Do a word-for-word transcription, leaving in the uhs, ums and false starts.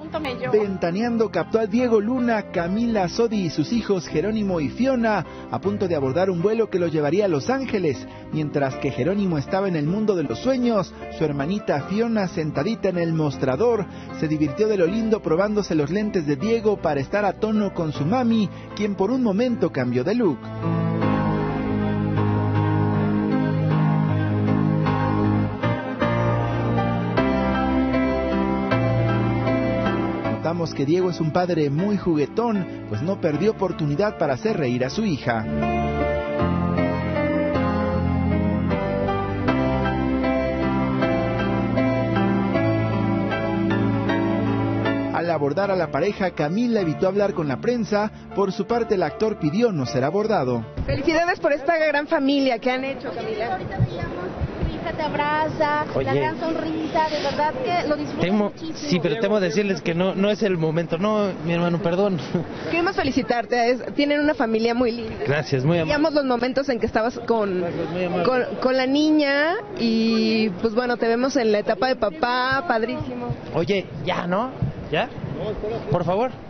Ventaneando captó a Diego Luna, Camila Sodi y sus hijos Jerónimo y Fiona a punto de abordar un vuelo que los llevaría a Los Ángeles. Mientras que Jerónimo estaba en el mundo de los sueños, su hermanita Fiona, sentadita en el mostrador, se divirtió de lo lindo probándose los lentes de Diego para estar a tono con su mami, quien por un momento cambió de look. Notamos que Diego es un padre muy juguetón, pues no perdió oportunidad para hacer reír a su hija. Al abordar a la pareja, Camila evitó hablar con la prensa. Por su parte, el actor pidió no ser abordado. Felicidades por esta gran familia que han hecho, Camila. Ahorita veíamos, tu hija te abraza, Oye, la gran sonrisa, de verdad que lo disfruto temo, muchísimo. Sí, pero temo decirles que no, no es el momento. No, mi hermano, perdón. Queremos felicitarte, es, tienen una familia muy linda. Gracias, muy amable. Veíamos los momentos en que estabas con, con, con la niña y pues bueno, te vemos en la etapa de papá, padrísimo. Oye, ya, ¿no? ¿Ya? Por favor.